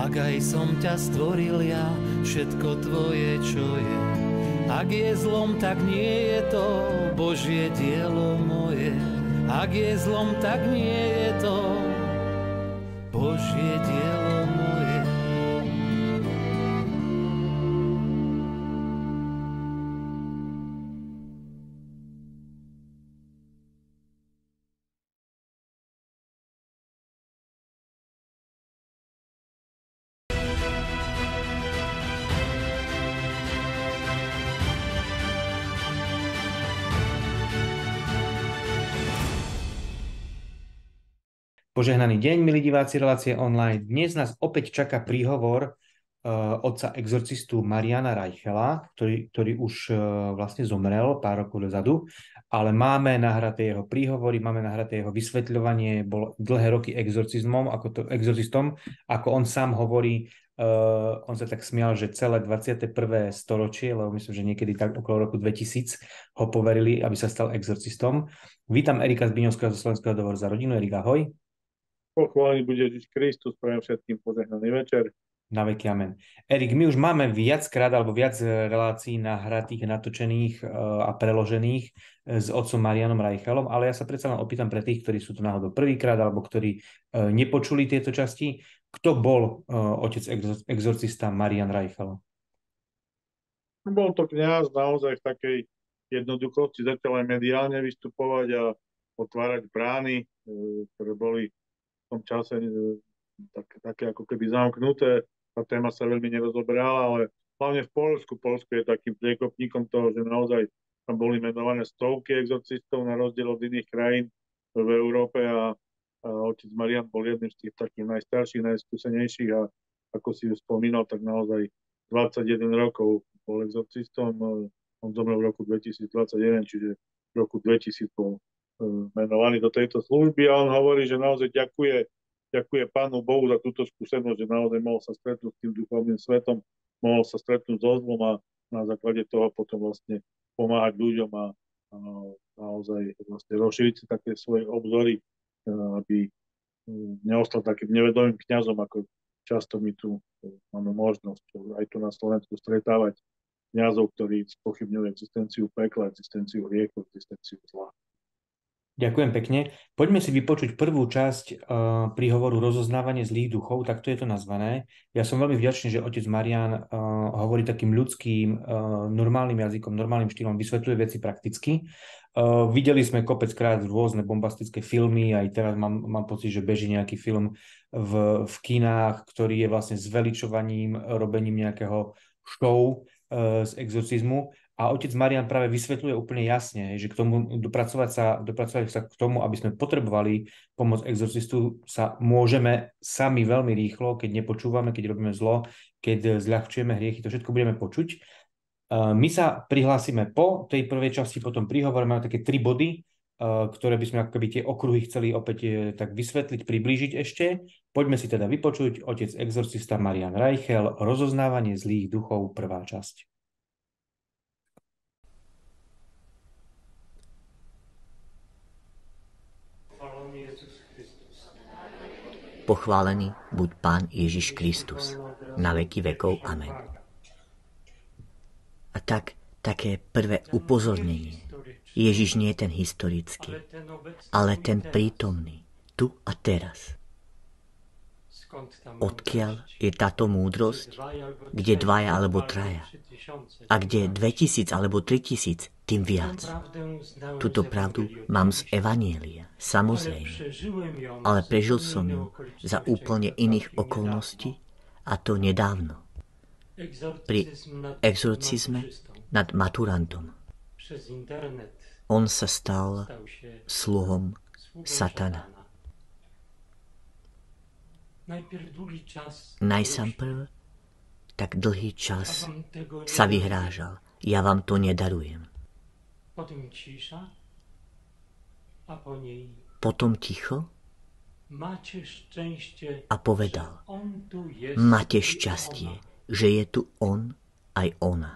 Ak aj som ťa stvoril ja, všetko tvoje, čo je. Ak je zlom, tak nie je to Božie dielo moje. Ak je zlom, tak nie je to Božie dielo moje. Požehnaný deň, milí diváci relácie online. Dnes nás opäť čaká príhovor otca exorcistu Mariana Reichela, ktorý už vlastne zomrel pár rokov dozadu, ale máme nahraté jeho príhovory, máme nahraté jeho vysvetľovanie, bol dlhé roky exorcistom, ako on sám hovorí, on sa tak smial, že celé 21. storočie, lebo myslím, že niekedy tak okolo roku 2000 ho poverili, aby sa stal exorcistom. Vítam Erika Zbiňovského zo Slovenského dohovoru za rodinu. Erik, ahoj. Pochválený bude Ježiš Kristus, prajem všetkým požehnaný večer. Na veky amen. Erik, my už máme viac relácií nahratých, natočených a preložených s otcom Marianom Reichelom, ale ja sa predsa len opýtam pre tých, ktorí sú tu náhodou prvýkrát alebo ktorí nepočuli tieto časti, kto bol otec exorcista Marian Reichel? Bol to kňaz naozaj v takej jednoduchosti, zatiaľ aj mediálne vystupovať a otvárať brány, ktoré boli v tom čase také ako keby zamknuté. Tá téma sa veľmi nerozoberala, ale hlavne v Poľsku. Poľsko je takým priekopníkom toho, že naozaj tam boli menované stovky exorcistov na rozdiel od iných krajín v Európe a otec Marian bol jedným z tých takých najstarších, najskúsenejších a ako si už spomínal, tak naozaj 21 rokov bol exorcistom. On zomrel v roku 2021, čiže v roku 2000 bol menovaný do tejto služby a on hovorí, že naozaj ďakuje Pánu Bohu za túto skúsenosť, že naozaj mohol sa stretnúť s tým duchovným svetom, mohol sa stretnúť so zlom a na základe toho potom vlastne pomáhať ľuďom a naozaj vlastne rozšíriť si také svoje obzory, aby neostal takým nevedomým kňazom, ako často my tu máme možnosť aj tu na Slovensku stretávať kňazov, ktorí spochybňujú existenciu pekla, existenciu hriechu, existenciu zla. Ďakujem pekne. Poďme si vypočuť prvú časť príhovoru Rozoznávanie zlých duchov, takto je to nazvané. Ja som veľmi vďačný, že otec Marian hovorí takým ľudským, normálnym jazykom, normálnym štýlom, vysvetľuje veci prakticky. Videli sme kopeckrát rôzne bombastické filmy, aj teraz mám pocit, že beží nejaký film v kinách, ktorý je vlastne zveličovaním, robením nejakého show z exorcizmu. A otec Marian práve vysvetľuje úplne jasne, že k tomu dopracovať sa k tomu, aby sme potrebovali pomoc exorcistu, sa môžeme sami veľmi rýchlo, keď nepočúvame, keď robíme zlo, keď zľahčujeme hriechy, to všetko budeme počuť. My sa prihlásime po tej prvej časti, po tom príhovore, máme také 3 body, ktoré by sme ako keby tie okruhy chceli opäť tak vysvetliť, priblížiť ešte. Poďme si teda vypočuť otec exorcista Marian Reichel, Rozoznávanie zlých duchov, prvá časť. Pochválený buď Pán Ježiš Kristus, na veky vekov. Amen. A také prvé upozornenie. Ježiš nie je ten historický, ale ten prítomný, tu a teraz. Odkiaľ je táto múdrosť, kde 2 alebo 3, a kde 2000 alebo 3000, tým viac. Túto pravdu mám z Evanielia, samozrejme, ale prežil som ju za úplne iných okolností, a to nedávno. Pri exorcizme nad maturantom. On sa stal sluhom satana. Najsamprv tak dlhý čas sa vyhrážal. Ja vám to nedarujem. Potom ticho a povedal: máte šťastie, že je tu on aj ona.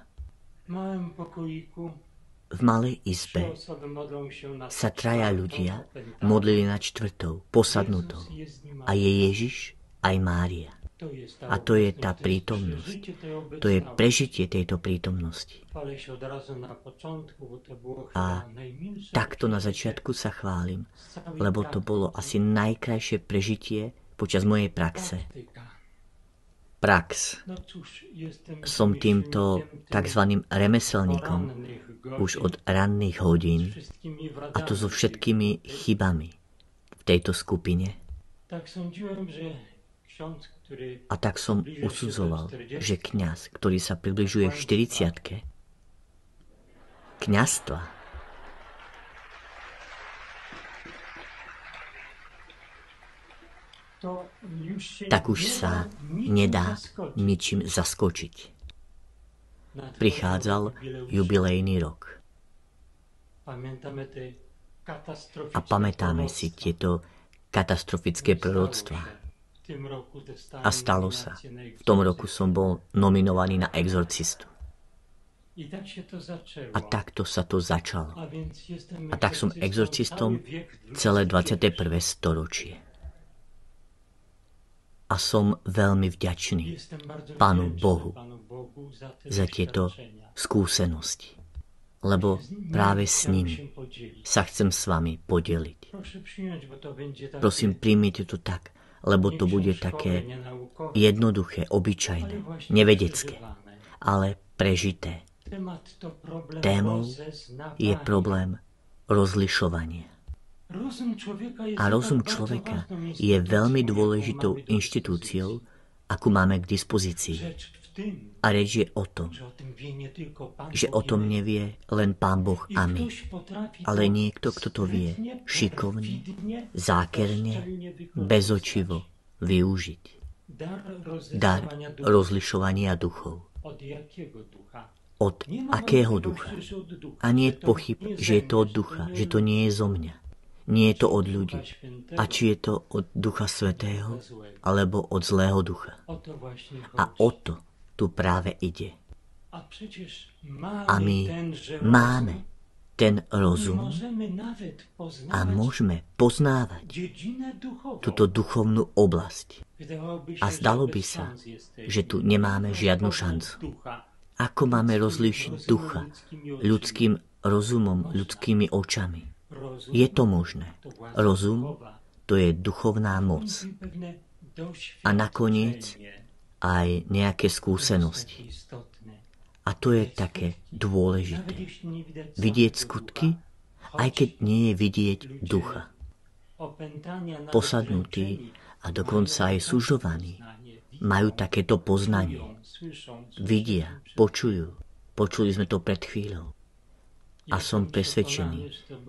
V malej izbe sa 3 ľudia modlili nad 4. posadnutou a je Ježiš aj Mária. A to je tá prítomnosť. To je prežitie tejto prítomnosti. A takto na začiatku sa chválim, lebo to bolo asi najkrajšie prežitie počas mojej praxe. Prax. Som týmto takzvaným remeselníkom už od ranných hodín, a to so všetkými chybami v tejto skupine. A tak som usudzoval, že kňaz, ktorý sa približuje k 40-ke, kňazstva, tak už sa nedá ničím zaskočiť. Prichádzal jubilejný rok. A pamätáme si tieto katastrofické proroctvá. A stalo sa. V tom roku som bol nominovaný na exorcistu. A takto sa to začalo. A tak som exorcistom celé 21. storočie. A som veľmi vďačný Pánu Bohu za tieto skúsenosti. Lebo práve s nimi sa chcem s vami podeliť. Prosím, príjmite to tak, lebo to bude také jednoduché, obyčajné, nevedecké, ale prežité. Témou je problém rozlišovania. A rozum človeka je veľmi dôležitou inštitúciou, akú máme k dispozícii. A reč je o tom, že o tom nevie len Pán Boh a my, ale niekto, kto to vie šikovne, zákerne, bezočivo využiť. Dar rozlišovania duchov. Od akého ducha? A nie je pochyb, že je to od ducha, že to nie je zo mňa. Nie je to od ľudí. A či je to od Ducha Svätého, alebo od zlého ducha. A o to tu práve ide. A my máme ten rozum a môžeme poznávať túto duchovnú oblasť. A zdalo by sa, že tu nemáme žiadnu šancu. Ako máme rozlíšiť ducha ľudským rozumom, ľudskými očami? Je to možné. Rozum, to je duchovná moc. A nakoniec aj nejaké skúsenosti. A to je také dôležité. Vidieť skutky, aj keď nie je vidieť ducha. Posadnutí a dokonca aj sužovaní majú takéto poznanie. Vidia, počujú. Počuli sme to pred chvíľou. A som presvedčený,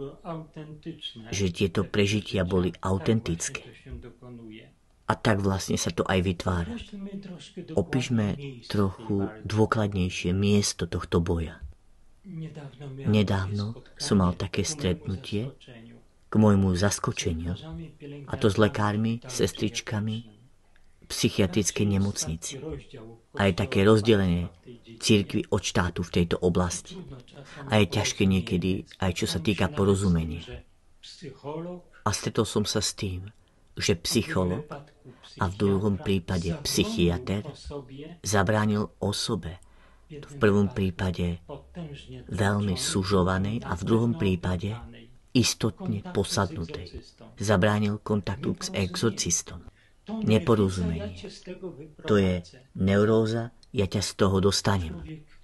že tieto prežitia boli autentické. A tak vlastne sa to aj vytvára. Opíšme trochu dôkladnejšie miesto tohto boja. Nedávno som mal také stretnutie k môjmu zaskočeniu, a to s lekármi, sestričkami v psychiatrickej nemocnici. A je také rozdelenie cirkvi od štátu v tejto oblasti. A je ťažké niekedy aj čo sa týka porozumenia. A stretol som sa s tým, že psycholog a v druhom prípade psychiater zabránil osobe, v prvom prípade veľmi sužovanej a v druhom prípade istotne posadnutej. Zabránil kontaktu s exorcistom. Neporozumenie. To je neuróza, ja ťa z toho dostanem.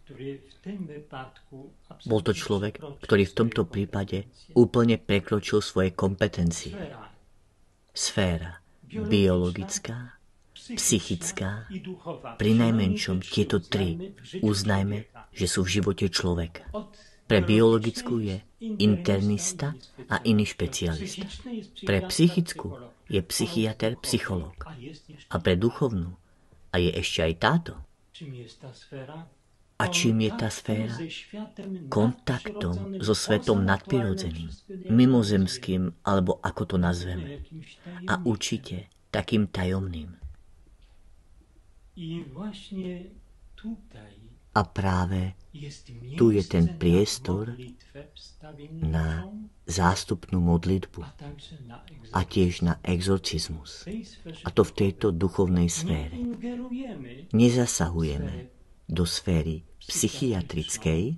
Bol to človek, ktorý v tomto prípade úplne prekročil svoje kompetencie. Sféra biologická, psychická, prinajmenšom tieto tri uznajme, že sú v živote človeka. Pre biologickú je internista a iný špecialista. Pre psychickú je psychiater, psychológ. A pre duchovnú a je ešte aj táto. A čím je tá sféra? Kontaktom so svetom nadprirodzeným, mimozemským, alebo ako to nazveme. A určite takým tajomným. A práve tu je ten priestor na zástupnú modlitbu a tiež na exorcizmus. A to v tejto duchovnej sfére. Nezasahujeme do sféry psychiatrickej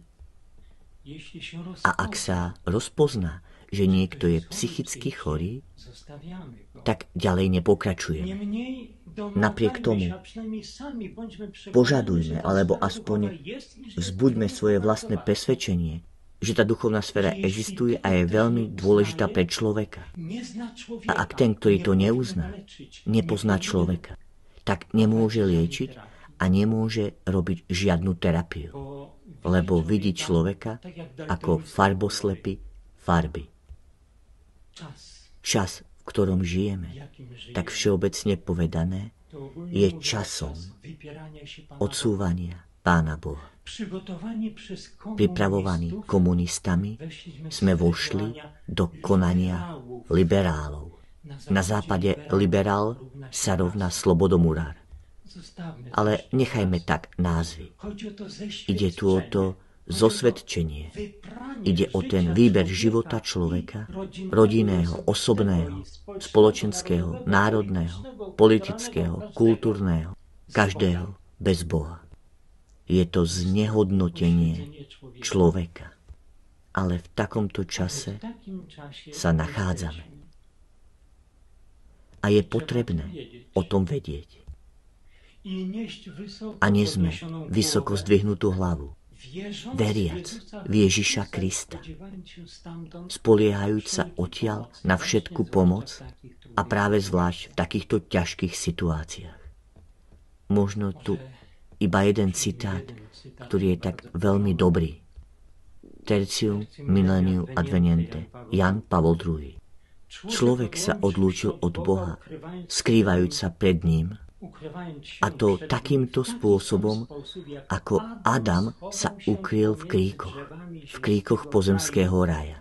a ak sa rozpozná, že niekto je psychicky chorý, tak ďalej nepokračujeme. Napriek tomu požadujme, alebo aspoň vzbuďme svoje vlastné presvedčenie, že tá duchovná sféra existuje a je veľmi dôležitá pre človeka. A ak ten, ktorý to neuzná, nepozná človeka, tak nemôže liečiť a nemôže robiť žiadnu terapiu, lebo vidí človeka ako farboslepý farby. Čas, v ktorom žijeme, tak všeobecne povedané, je časom odsúvania Pána Boha. Pripravovaní komunistami sme vošli do konania liberálov. Na západe liberál sa rovná slobodomurár. Ale nechajme tak názvy. Ide tu o to zosvedčenie. Ide o ten výber života človeka, rodinného, osobného, spoločenského, národného, politického, kultúrneho, každého bez Boha. Je to znehodnotenie človeka. Ale v takomto čase sa nachádzame. A je potrebné o tom vedieť. A nie sme vysoko zdvihnutú hlavu, veriac v Ježiša Krista, spoliehajúc sa odtiaľ na všetku pomoc a práve zvlášť v takýchto ťažkých situáciách. Možno tu iba jeden citát, ktorý je tak veľmi dobrý. Tertium millennium adveniente, Jan Pavol II. Človek sa odlúčil od Boha, skrývajúc sa pred ním, a to takýmto spôsobom, ako Adam sa ukryl v kríkoch pozemského raja.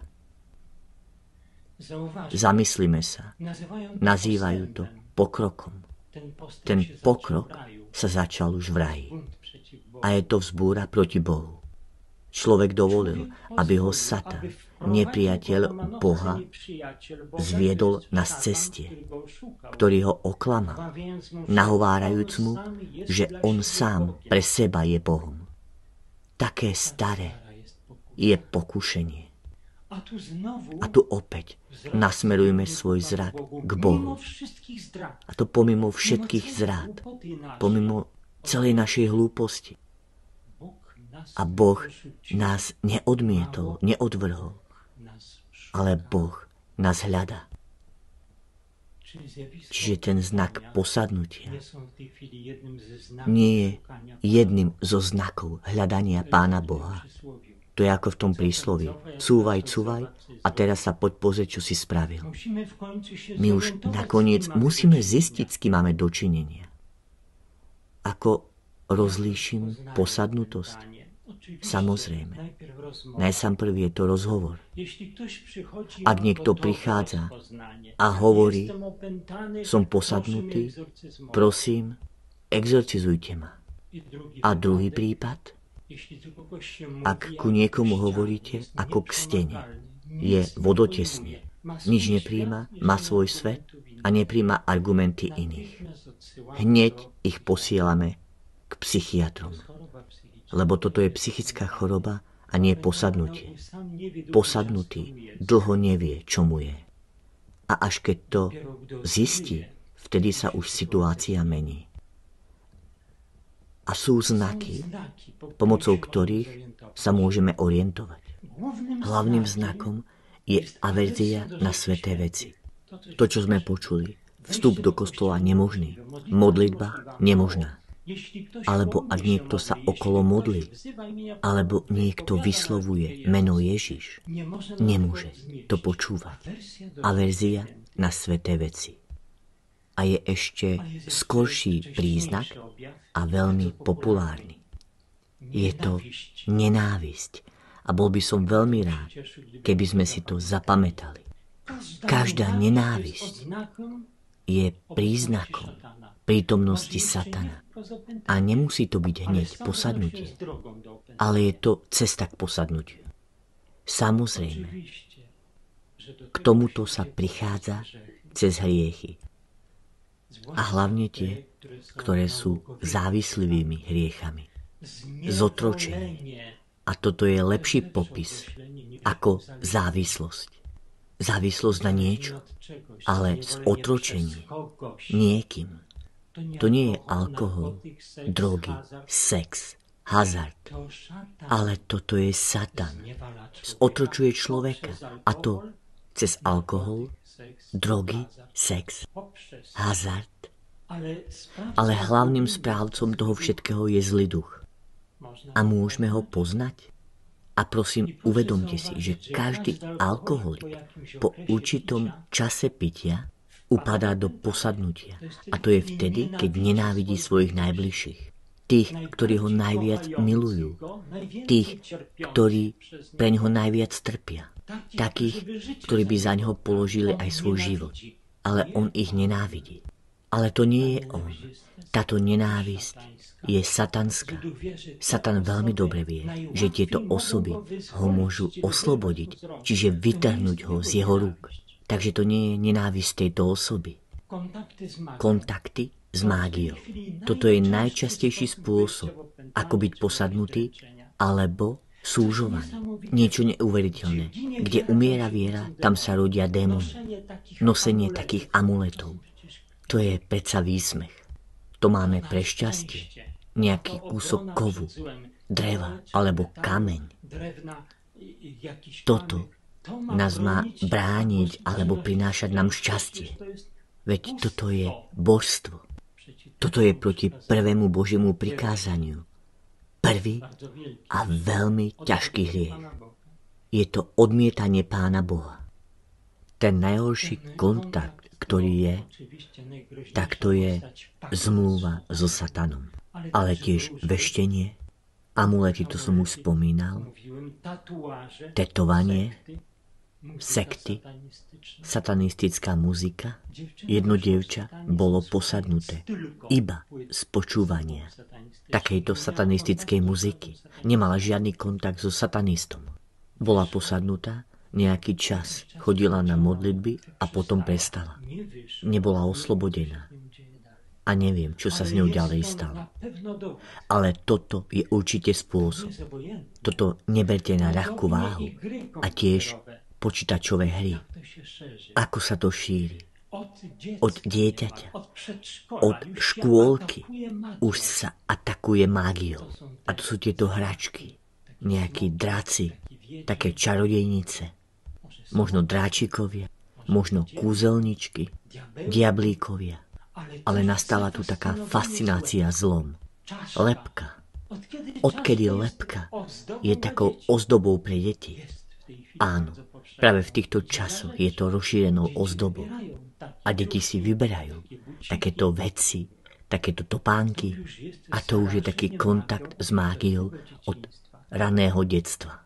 Zamyslíme sa, nazývajú to pokrokom. Ten pokrok sa začal už v raji. A je to vzbúra proti Bohu. Človek dovolil, aby ho Satan, nepriateľ Boha, zviedol na ceste, ktorý ho oklamal, nahovárajúc mu, že on sám pre seba je Bohom. Také staré je pokušenie. A tu opäť nasmerujme svoj zrak k Bohu. A to pomimo všetkých zrád, pomimo celej našej hlúposti. A Boh nás neodmietol, neodvrhol, ale Boh nás hľadá. Čiže ten znak posadnutia nie je jedným zo znakov hľadania Pána Boha. To je ako v tom prísloví. Cúvaj, cúvaj a teraz sa poď pozrieť, čo si spravil. My už nakoniec musíme zistiť, s kým máme dočinenia. Ako rozlíšim posadnutosť? Samozrejme. Najsamprv je to rozhovor. Ak niekto prichádza a hovorí, som posadnutý, prosím, exorcizujte ma. A druhý prípad? Ak ku niekomu hovoríte ako k stene, je vodotesný, nič nepríjma, má svoj svet a nepríjma argumenty iných. Hneď ich posielame k psychiatrom. Lebo toto je psychická choroba a nie posadnutie. Posadnutý dlho nevie, čo mu je. A až keď to zistí, vtedy sa už situácia mení. A sú znaky, pomocou ktorých sa môžeme orientovať. Hlavným znakom je averzia na sväté veci. To, čo sme počuli. Vstup do kostola nemožný. Modlitba nemožná. Alebo ak niekto sa okolo modlí, alebo niekto vyslovuje meno Ježiš, nemôže to počúvať. Averzia na sväté veci. A je ešte skorší príznak a veľmi populárny. Je to nenávisť. A bol by som veľmi rád, keby sme si to zapamätali. Každá nenávisť je príznakom prítomnosti satana. A nemusí to byť hneď posadnutie, ale je to cesta k posadnutiu. Samozrejme, k tomuto sa prichádza cez hriechy. A hlavne tie, ktoré sú závislivými hriechami. Zotročenie. A toto je lepší popis ako závislosť. Závislosť na niečo, ale z otročenia niekým. To nie je alkohol, drogy, sex, hazard, ale toto je Satan. Zotročuje človeka, a to cez alkohol, drogy, sex, hazard. Ale hlavným správcom toho všetkého je zlý duch. A môžeme ho poznať? A prosím, uvedomte si, že každý alkoholik po určitom čase pitia upadá do posadnutia. A to je vtedy, keď nenávidí svojich najbližších. Tých, ktorí ho najviac milujú. Tých, ktorí pre ňoho najviac trpia. Takých, ktorí by za ňoho položili aj svoj život. Ale on ich nenávidí. Ale to nie je on. Táto nenávisť je satanská. Satan veľmi dobre vie, že tieto osoby ho môžu oslobodiť, čiže vytrhnúť ho z jeho rúk. Takže to nie je nenávisť tejto osoby. Kontakty s mágiou. Toto je najčastejší spôsob, ako byť posadnutý, alebo súžovaný. Niečo neuveriteľné. Kde umiera viera, tam sa rodia démoni. Nosenie takých amuletov. To je predsa výsmech. To máme pre šťastie. Nejaký kúsok kovu, dreva alebo kameň. Toto nás má brániť alebo prinášať nám šťastie. Veď toto je božstvo. Toto je proti prvému Božiemu prikázaniu. Prvý a veľmi ťažký hriech. Je to odmietanie Pána Boha. Ten najhorší kontakt, ktorý je, tak to je zmluva so Satanom. Ale tiež veštenie, amulety, to som už spomínal, tetovanie, sekty, satanistická muzika. Jedno dievča bolo posadnuté iba z počúvania takejto satanistickej muziky. Nemala žiadny kontakt so satanistom. Bola posadnutá, nejaký čas chodila na modlitby a potom prestala. Nebola oslobodená. A neviem, čo sa s ňou ďalej stalo. Ale toto je určite spôsob. Toto neberte na ľahkú váhu. A tiež počítačové hry. Ako sa to šíri? Od dieťaťa, od škôlky už sa atakuje mágiou. A to sú tieto hračky. Nejakí draci, také čarodejnice. Možno dráčikovia, možno kúzelničky, diablíkovia. Ale nastala tu taká fascinácia zlom. Lebka. Odkedy lebka je takou ozdobou pre deti? Áno, práve v týchto časoch je to rozšírenou ozdobou. A deti si vyberajú takéto veci, takéto topánky. A to už je taký kontakt s mágiou od raného detstva.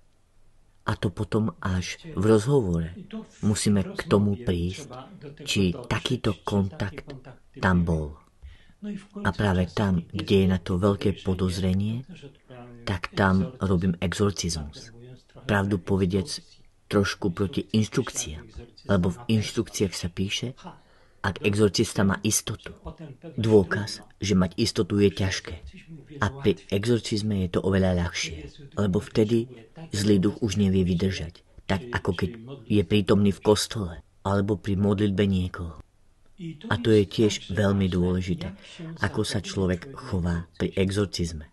A to potom až v rozhovore musíme k tomu prísť, či takýto kontakt tam bol. A práve tam, kde je na to veľké podozrenie, tak tam robím exorcizmus. Pravdu povediac trošku proti inštrukciám, lebo v inštrukciách sa píše, ak exorcista má istotu. Dôkaz, že mať istotu je ťažké. A pri exorcizme je to oveľa ľahšie, lebo vtedy zlý duch už nevie vydržať, tak ako keď je prítomný v kostole alebo pri modlitbe niekoho. A to je tiež veľmi dôležité, ako sa človek chová pri exorcizme.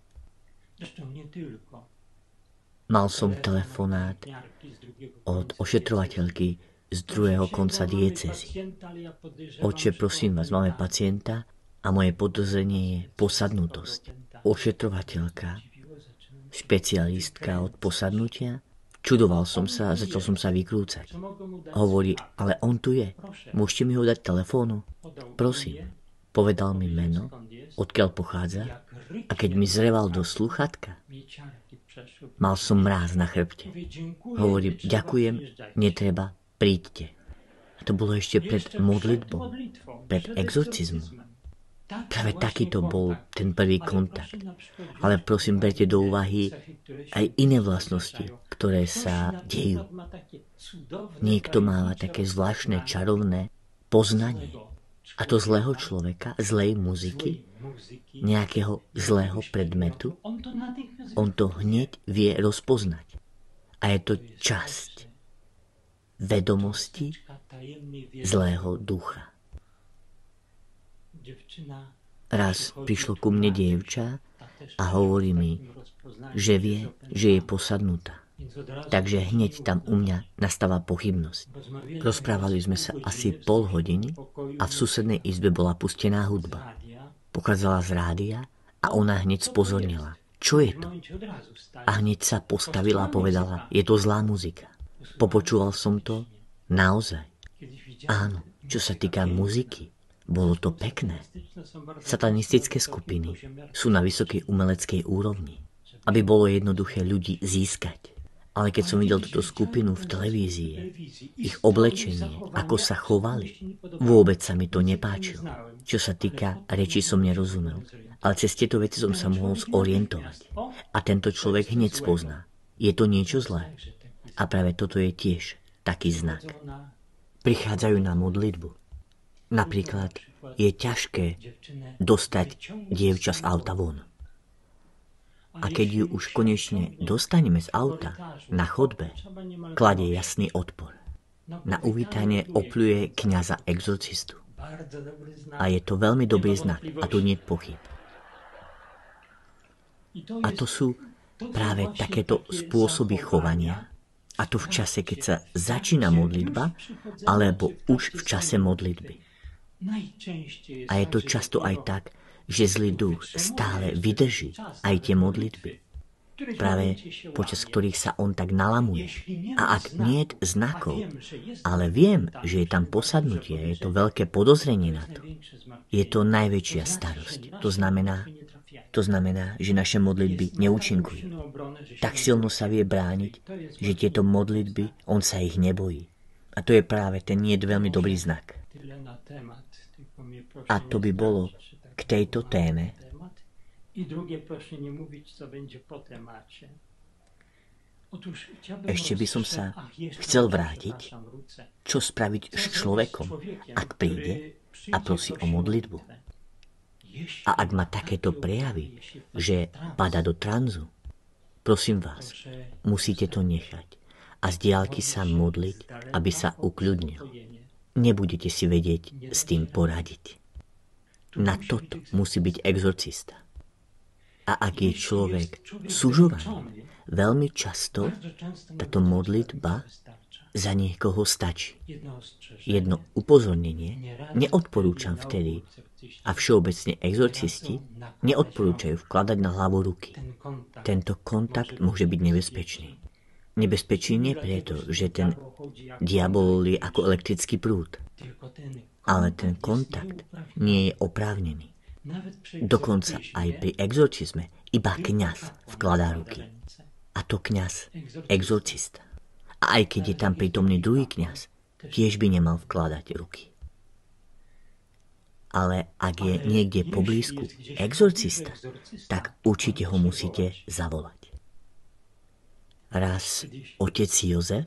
Mal som telefonát od ošetrovateľky z druhého konca diecézy. Oče, prosím vás, máme pacienta a moje podozrenie je posadnutosť. Ošetrovateľka, špecialistka od posadnutia. Čudoval som sa a začal som sa vykrúcať. Hovorí, ale on tu je. Môžete mi ho dať telefónu? Prosím. Povedal mi meno, odkiaľ pochádza, a keď mi zreval do slúchatka, mal som mráz na chrbte. Hovorím, ďakujem, netreba, príďte. A to bolo ešte pred modlitbou, pred exorcizmom. Práve takýto bol ten prvý kontakt. Ale prosím, berte do úvahy aj iné vlastnosti, ktoré sa dejú. Niekto máva také zvláštne, čarovné poznanie. A to zlého človeka, zlej muziky, nejakého zlého predmetu, on to hneď vie rozpoznať. A je to časť vedomosti zlého ducha. Raz prišlo ku mne dievča a hovorí mi, že vie, že je posadnutá. Takže hneď tam u mňa nastáva pochybnosť. Rozprávali sme sa asi pol hodiny a v susednej izbe bola pustená hudba. Pochádzala z rádia a ona hneď spozornila. Čo je to? A hneď sa postavila a povedala, je to zlá muzika. Popočúval som to naozaj. Áno, čo sa týka muziky, bolo to pekné. Satanistické skupiny sú na vysokej umeleckej úrovni, aby bolo jednoduché ľudí získať. Ale keď som videl túto skupinu v televízii, ich oblečenie, ako sa chovali, vôbec sa mi to nepáčilo. Čo sa týka reči, som nerozumel. Ale cez tieto veci som sa mohol zorientovať. A tento človek hneď spozná. Je to niečo zlé. A práve toto je tiež taký znak. Prichádzajú na modlitbu. Napríklad je ťažké dostať dievča z auta von. A keď ju už konečne dostaneme z auta na chodbe, kladie jasný odpor. Na uvítanie opľuje kňaza exorcistu. A je to veľmi dobrý znak a tu nie je pochyb. A to sú práve takéto spôsoby chovania, a to v čase, keď sa začína modlitba, alebo už v čase modlitby. A je to často aj tak, že zlý duch stále vydrží aj tie modlitby, práve počas ktorých sa on tak nalamuje. A ak nie je znakov, ale viem, že je tam posadnutie, je to veľké podozrenie na to, je to najväčšia starosť. To znamená, že naše modlitby neúčinkujú. Tak silno sa vie brániť, že tieto modlitby, on sa ich nebojí. A to je práve ten nie veľmi dobrý znak. A to by bolo k tejto téme. Ešte by som sa chcel vrátiť, čo spraviť s človekom, ak príde a prosí o modlitbu. A ak má takéto prejavy, že padá do tranzu, prosím vás, musíte to nechať a z diaľky sa modliť, aby sa ukľudnil. Nebudete si vedieť s tým poradiť. Na toto musí byť exorcista. A ak je človek sužovaný, veľmi často táto modlitba za niekoho stačí. Jedno upozornenie neodporúčam vtedy a všeobecne exorcisti neodporúčajú vkladať na hlavu ruky. Tento kontakt môže byť nebezpečný. Nebezpečný nie preto, že ten diabol je ako elektrický prúd, ale ten kontakt nie je oprávnený. Dokonca aj pri exorcizme iba kňaz vkladá ruky. A to kňaz exorcista. A aj keď je tam prítomný druhý kňaz, tiež by nemal vkladať ruky. Ale ak je niekde poblízku exorcista, tak určite ho musíte zavolať. Raz otec Jozef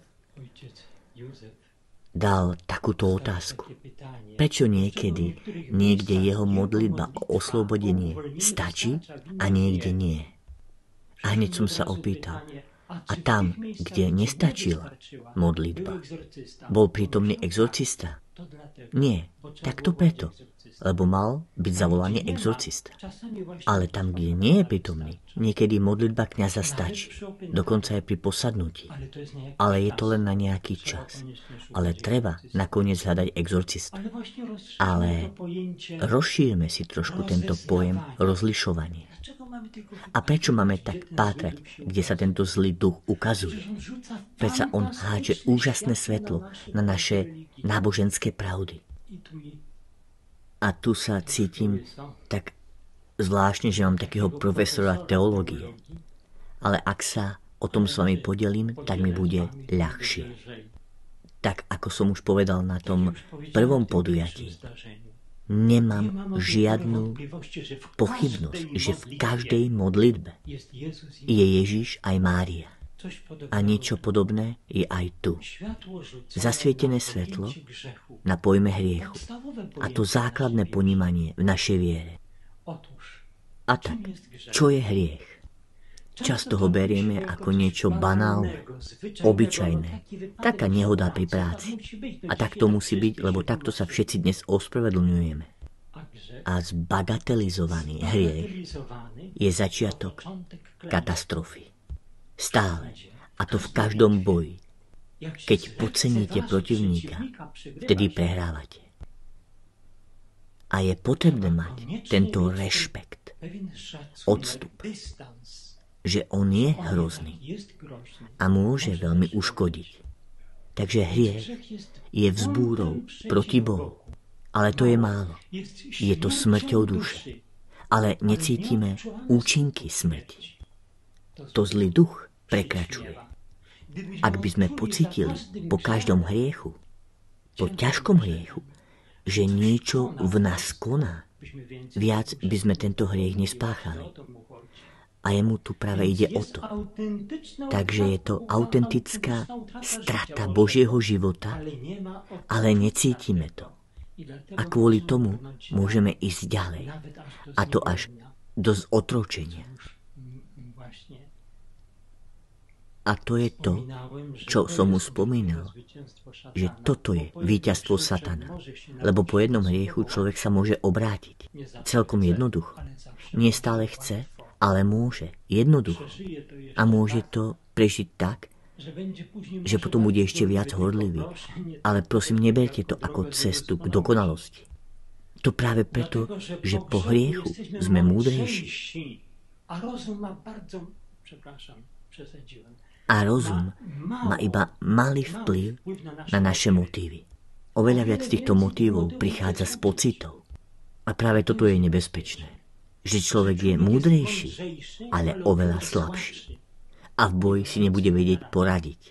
dal takúto otázku. Prečo niekedy niekde jeho modlitba o oslobodenie stačí a niekde nie? A hneď som sa opýtal, a tam, kde nestačila modlitba, bol prítomný exorcista? Nie, tak to preto, lebo mal byť zavolaný exorcista. Ale tam, kde nie je prítomný, niekedy modlitba kňaza stačí, dokonca aj pri posadnutí. Ale je to len na nejaký čas. Ale treba nakoniec hľadať exorcistu. Ale rozšírme si trošku tento pojem rozlišovanie. A prečo máme tak pátrať, kde sa tento zlý duch ukazuje? Predsa on háče úžasné svetlo na naše náboženské pravdy. A tu sa cítim tak zvláštne, že mám takého profesora teológie. Ale ak sa o tom s vami podelím, tak mi bude ľahšie. Tak ako som už povedal na tom prvom podujatí, nemám žiadnu pochybnosť, že v každej modlitbe je Ježiš aj Mária. A niečo podobné je aj tu. Zasvietené svetlo na pojme hriechu. A to základné ponímanie v našej viere. A tak, čo je hriech? Často ho berieme ako niečo banálne, obyčajné. Taká nehoda pri práci. A tak to musí byť, lebo takto sa všetci dnes ospravedlňujeme. A zbagatelizovaný hriech je začiatok katastrofy. Stále. A to v každom boji. Keď podceníte protivníka, vtedy prehrávate. A je potrebné mať tento rešpekt, odstup, že on je hrozný a môže veľmi uškodiť. Takže hriech je vzbúrou proti Bohu. Ale to je málo. Je to smrťou duše. Ale necítime účinky smrti. To zlý duch prekračuje. Ak by sme pocítili po každom hriechu, po ťažkom hriechu, že niečo v nás koná, viac by sme tento hriech nespáchali. A jemu tu práve ide o to. Takže je to autentická strata Božieho života, ale necítime to. A kvôli tomu môžeme ísť ďalej. A to až do zotročenia. A to je to, čo som mu spomínal, že toto je víťazstvo satana. Lebo po jednom hriechu človek sa môže obrátiť. Celkom jednoducho. Nie stále chce, ale môže. Jednoducho. A môže to prežiť tak, že potom bude ešte viac horlivý. Ale prosím, neberte to ako cestu k dokonalosti. To práve preto, že po hriechu sme múdrejší. A rozum má iba malý vplyv na naše motívy. Oveľa viac týchto motívov prichádza z pocitov. A práve toto je nebezpečné. Že človek je múdrejší, ale oveľa slabší. A v boji si nebude vedieť poradiť.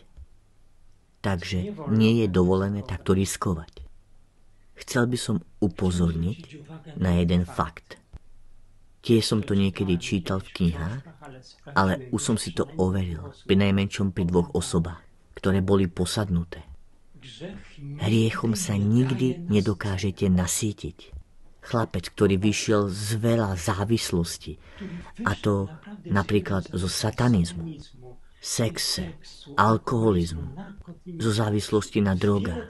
Takže nie je dovolené takto riskovať. Chcel by som upozorniť na jeden fakt. Tiež som to niekedy čítal v knihách, ale už som si to overil, pri najmenšom pri 2 osobách, ktoré boli posadnuté. Hriechom sa nikdy nedokážete nasýtiť. Chlapec, ktorý vyšiel z veľa závislosti, a to napríklad zo satanizmu, sexe, alkoholizmu, zo závislosti na drogách.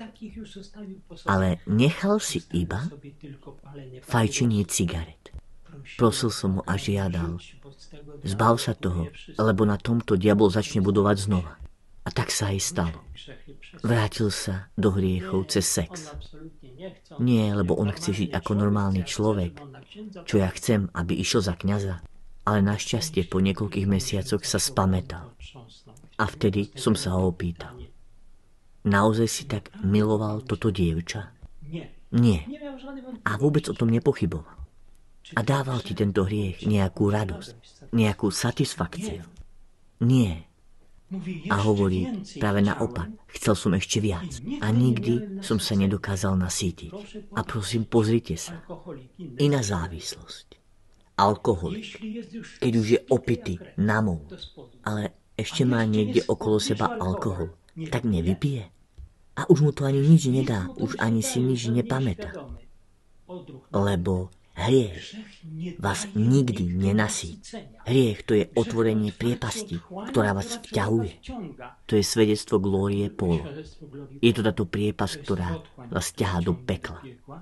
Ale nechal si iba fajčenie cigaret. Prosil som ho a žiadal, zbav sa toho, lebo na tomto diabol začne budovať znova. A tak sa aj stalo. Vrátil sa do hriechov cez sex. Nie, lebo on chce žiť ako normálny človek, čo ja chcem, aby išiel za kňaza. Ale našťastie po niekoľkých mesiacoch sa spamätal. A vtedy som sa ho opýtal. Naozaj si tak miloval toto dievča? Nie. A vôbec o tom nepochyboval. A dával ti tento hriech nejakú radosť, nejakú satisfakciu? Nie. A hovorí, práve naopak, chcel som ešte viac. A nikdy som sa nedokázal nasýtiť. A prosím, pozrite sa. Iná závislosť. Alkoholik. Keď už je opitý, namol, ale ešte má niekde okolo seba alkohol, tak nevypije. A už mu to ani nič nedá, už ani si nič nepamätá. Lebo hriech vás nikdy nenasýti. Hriech to je otvorenie priepasti, ktorá vás vťahuje. To je svedectvo glórie Polo. Je to táto priepasť, ktorá vás ťahá do pekla.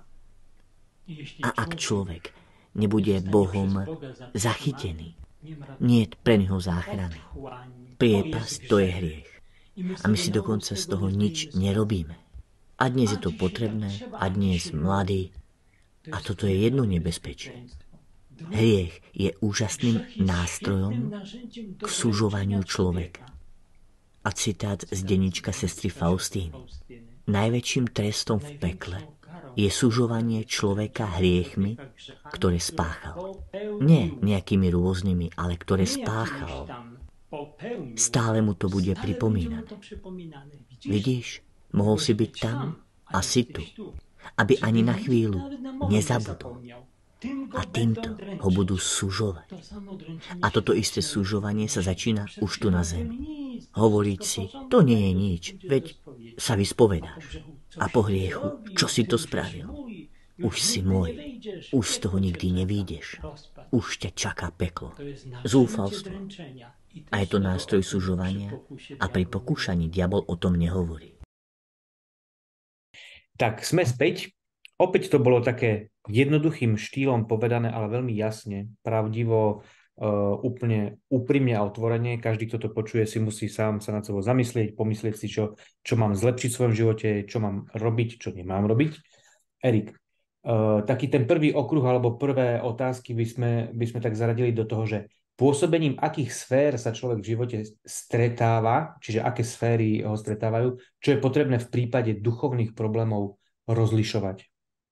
A ak človek nebude Bohom zachytený, nie je pre neho záchrany. Priepasť to je hriech. A my si dokonca z toho nič nerobíme. A dnes je to potrebné, a dnes mladý. A toto je jedno nebezpečie. Hriech je úžasným nástrojom k sužovaniu človeka. A citát z denníčka sestry Faustíny. Najväčším trestom v pekle je sužovanie človeka hriechmi, ktoré spáchal. Nie nejakými rôznymi, ale ktoré spáchal. Stále mu to bude pripomínané. Vidíš, Mohol si byť tam a si tu, aby ani na chvíľu nezabudol. A týmto ho budú sužovať. A toto isté sužovanie sa začína už tu na zemi. Hovoriť si, to nie je nič, veď sa vyspovedáš. A po hriechu, čo si to spravil? Už si môj, už z toho nikdy nevídeš. Už ťa čaká peklo. Zúfalstvo. A je to nástroj sužovania a pri pokúšaní diabol o tom nehovorí. Tak sme späť. Opäť to bolo také jednoduchým štýlom povedané, ale veľmi jasne, pravdivo, úplne úprimne a otvorene. Každý, kto to počuje, si musí sám sa nad sebou zamyslieť, pomyslieť si, čo mám zlepšiť v svojom živote, čo mám robiť, čo nemám robiť. Erik, taký ten prvý okruh alebo prvé otázky by sme tak zaradili do toho, že pôsobením akých sfér sa človek v živote stretáva, čiže aké sféry ho stretávajú, čo je potrebné v prípade duchovných problémov rozlišovať.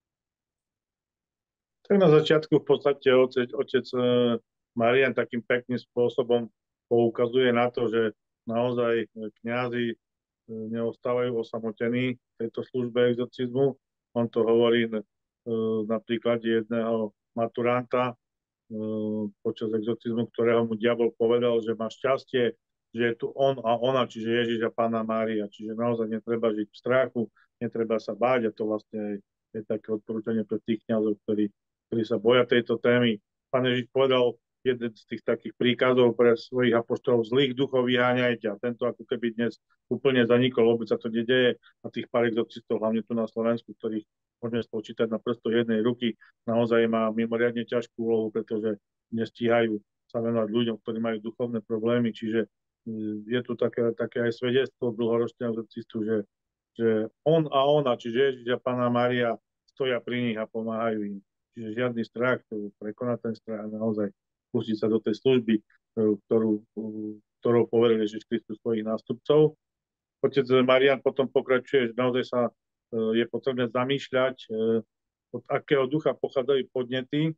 Tak na začiatku v podstate otec Marián takým pekným spôsobom poukazuje na to, že naozaj kňazi neostávajú osamotení v tejto službe exorcizmu. On to hovorí na príklade jedného maturanta počas exorcizmu, ktorého mu diabol povedal, že má šťastie, že je tu on a ona, čiže Ježiš a Panna Mária. Čiže naozaj netreba žiť v strachu, netreba sa báť, a to vlastne je také odporúčanie pre tých kňazov, ktorí sa boja tejto témy. Pán Ježiš povedal jeden z tých takých príkazov pre svojich apoštolov: zlých duchov vyháňajte. A tento ako keby dnes úplne zanikol, vôbec sa to nedeje. A tých pár exorcistov, hlavne tu na Slovensku, ktorých môžeme spočítať na prstoch jednej ruky, naozaj má mimoriadne ťažkú úlohu, pretože nestíhajú sa venovať ľuďom, ktorí majú duchovné problémy. Čiže je tu také aj svedectvo dlhoročného exorcistu, že on a ona, čiže Ježiš a Panna Mária, stoja pri nich a pomáhajú im. Čiže žiadny strach, prekonať ten strach, naozaj pustiť sa do tej služby, ktorou poveril Ježiš Kristus svojich nástupcov. Otec Marián potom pokračuje, že naozaj sa je potrebné zamýšľať, od akého ducha pochádzajú podnety.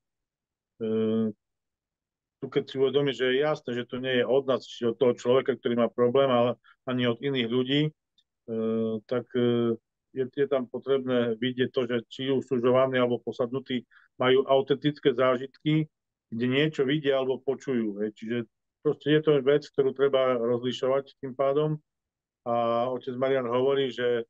Tu keď si uvedomí, že je jasné, že to nie je od nás, či od toho človeka, ktorý má problém, ale ani od iných ľudí, tak je tam potrebné vidieť to, že či už sužovaní alebo posadnutí majú autentické zážitky, kde niečo vidia alebo počujú. Čiže proste je to vec, ktorú treba rozlišovať tým pádom. A otec Marián hovorí, že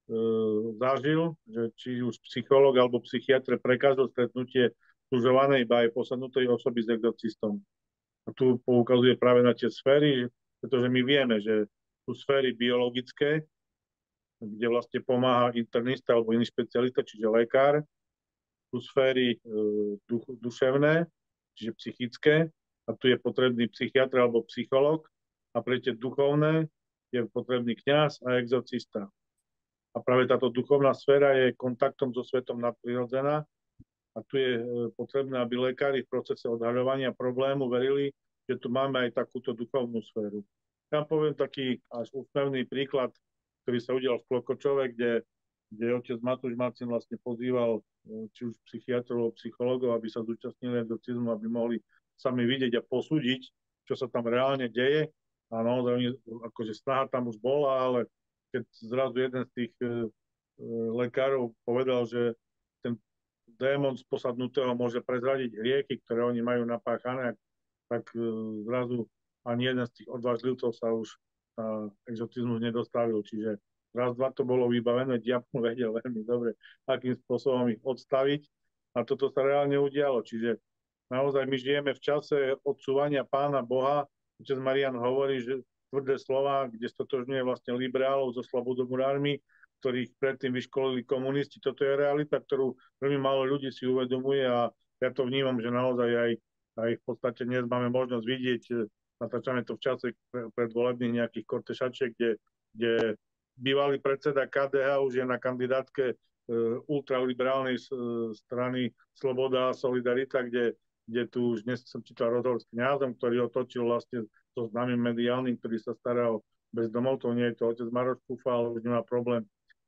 zažil, že či už psychológ alebo psychiatr prekázal stretnutie sužovanej, iba aj posadnutej osoby s exorcistom. A tu poukazuje práve na tie sféry, pretože my vieme, že sú sféry biologické, kde vlastne pomáha internista alebo iný špecialista, čiže lekár. Sú sféry duševné, čiže psychické, a tu je potrebný psychiatr alebo psychológ, a pre tie duchovné je potrebný kňaz a exorcista. A práve táto duchovná sféra je kontaktom so svetom nadprirodzená, a tu je potrebné, aby lekári v procese odhaľovania problému verili, že tu máme aj takúto duchovnú sféru. Ja poviem taký až úsmevný príklad, ktorý sa udial v Klokočove, kde otec Matúš Marcin vlastne pozýval či už psychiatrov, psychológov, aby sa zúčastnili exorcizmu, aby mohli sami vidieť a posúdiť, čo sa tam reálne deje. A naozaj akože snaha tam už bola, ale keď zrazu jeden z tých lekárov povedal, že ten démon z posadnutého môže prezradiť hriechy, ktoré oni majú napáchané, tak zrazu ani jeden z tých odvážlivcov sa už na exorcizmus nedostavil. Čiže raz, dva to bolo vybavené, diabol vedel veľmi dobre, akým spôsobom ich odstaviť. A toto sa reálne udialo. Čiže naozaj my žijeme v čase odsúvania Pána Boha. Otec Marián hovorí, že tvrdé slova, kde stotožňuje vlastne liberálov so slobodomurármi, ktorých predtým vyškolili komunisti. Toto je realita, ktorú veľmi málo ľudí si uvedomuje, a ja to vnímam, že naozaj aj v podstate dnes máme možnosť vidieť, natáčame to v čase predvolebných nejakých kortešačiek, kde bývalý predseda KDH už je na kandidátke ultraliberálnej strany Sloboda a Solidarita, kde tu už dnes som čítal rozhovor s kňazom, ktorý otočil vlastne so známym mediálnym, ktorý sa stará o bezdomovcov. Nie je to otec Maroš Kufa, ale už nemá problém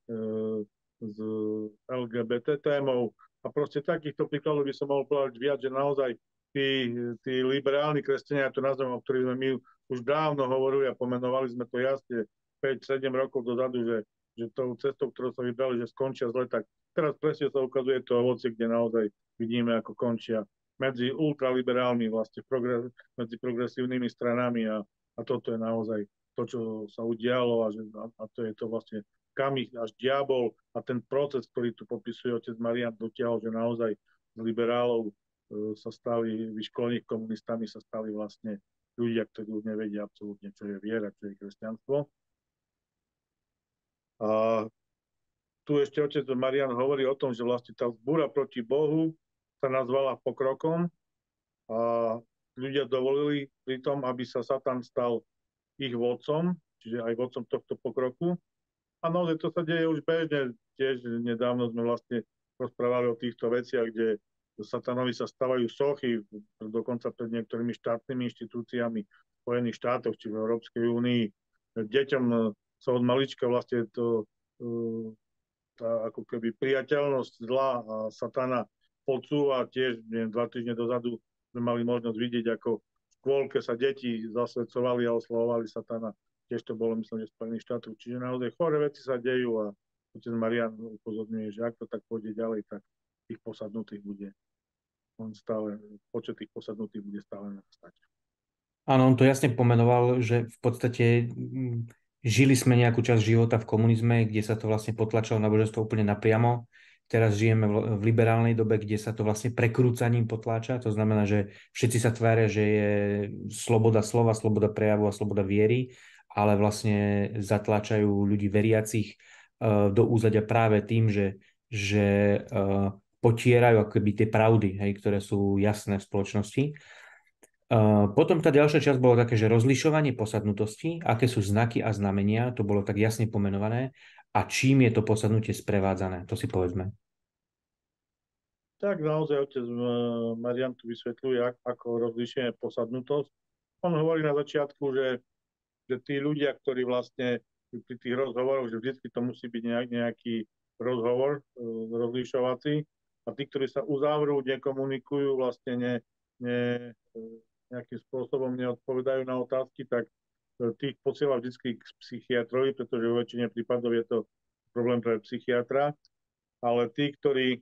s LGBT témou. A proste takýchto príkladov by som mohol povedať viac, že naozaj tí liberálni kresťania, to nazvem, o ktorých sme my už dávno hovorili a pomenovali sme to jasne 5-7 rokov dozadu, že že tou cestou, ktorú sa vybrali, že skončia zle, tak teraz presne sa ukazuje to ovocie, kde naozaj vidíme, ako končia medzi ultraliberálmi, vlastne medzi progresívnymi stranami a toto je naozaj to, čo sa udialo a to je to vlastne, kam ich až diabol a ten proces, ktorý tu popisuje otec Marián, dotiahol, že naozaj z liberálov sa stali, vyškolených komunistami sa stali vlastne ľudia, ktorí už nevedia absolútne, čo je viera, čo je kresťanstvo. A tu ešte otec Marián hovorí o tom, že vlastne tá vzbúra proti Bohu sa nazvala pokrokom a ľudia dovolili pri tom, aby sa Satan stal ich vodcom, čiže aj vodcom tohto pokroku. A naozaj to sa deje už bežne. Tiež nedávno sme vlastne rozprávali o týchto veciach, kde satanovi sa stavajú sochy, dokonca pred niektorými štátnymi inštitúciami v Spojených štátoch či v Európskej únii. Deťom sa od malička vlastne tá ako keby priateľnosť zla a satana podsúva. Tiež 2 týždne dozadu sme mali možnosť vidieť, ako v škôlke sa deti zasvedcovali a oslavovali satana. Tiež to bolo, myslím, že v Spojených štátoch. Čiže naozaj choré veci sa dejú a otec Marián upozorňuje, že ak to tak pôjde ďalej, tak tých posadnutých bude počet tých posadnutých bude stále narastať. Áno, on to jasne pomenoval, že v podstate žili sme nejakú časť života v komunizme, kde sa to vlastne potlačalo náboženstvo úplne napriamo. Teraz žijeme v liberálnej dobe, kde sa to vlastne prekrúcaním potláča. To znamená, že všetci sa tvária, že je sloboda slova, sloboda prejavu a sloboda viery, ale vlastne zatláčajú ľudí veriacich do úzadia práve tým, že potierajú akoby tie pravdy, hej, ktoré sú jasné v spoločnosti. Potom tá ďalšia časť bolo také, že rozlišovanie posadnutosti, aké sú znaky a znamenia, to bolo tak jasne pomenované, a čím je to posadnutie sprevádzané, to si povedzme. Tak naozaj otec Marián tu vysvetľuje, ako rozlišujeme posadnutosť. On hovorí na začiatku, že tí ľudia, ktorí vlastne pri tých rozhovoroch, že vždy to musí byť nejaký rozhovor rozlišovací, a tí, ktorí sa uzavrú, nekomunikujú, vlastne nejakým spôsobom neodpovedajú na otázky, tak tých posiela vždy k psychiatrovi, pretože vo väčšine prípadov je to problém pre psychiatra. Ale tí, ktorí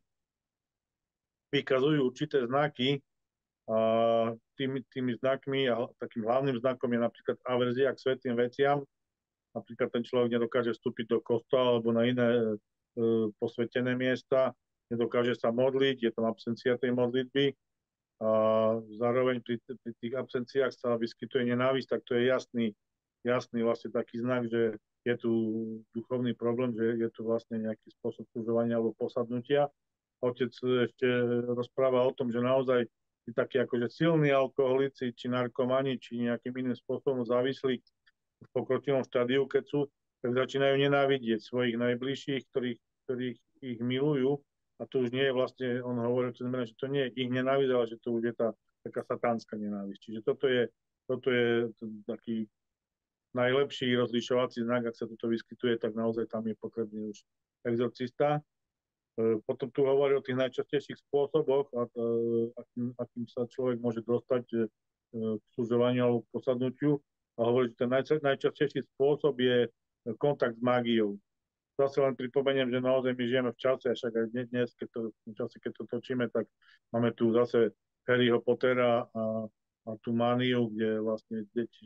vykazujú určité znaky, a tými znakmi a takým hlavným znakom je napríklad averzia k svätým veciam. Napríklad ten človek nedokáže vstúpiť do kostola alebo na iné posvätené miesta, nedokáže sa modliť, je tam absencia tej modlitby a zároveň pri tých absenciách sa vyskytuje nenávisť, tak to je jasný vlastne taký znak, že je tu duchovný problém, že je tu vlastne nejaký spôsob služovania alebo posadnutia. Otec ešte rozpráva o tom, že naozaj takí akože silní alkoholici, či narkomani, či nejakým iným spôsobom závislí v pokročilom štádiu, keď sú, tak začínajú nenávidieť svojich najbližších, ktorých ich milujú. A to už nie je vlastne, on hovorí, že to nie je ich nenávisť, ale že to už je tá taká satánska nenávisť. Čiže toto je taký najlepší rozlišovací znak, ak sa toto vyskytuje, tak naozaj tam je potrebný už exorcista. Potom tu hovorí o tých najčastejších spôsoboch, akým sa človek môže dostať k služovaniu alebo k posadnutiu. A hovorí, že ten najčastejší spôsob je kontakt s mágiou. Zase len pripomeniem, že naozaj my žijeme v čase, však aj dnes, keď to točíme, tak máme tu zase Harryho Pottera a tú mániu, kde vlastne deti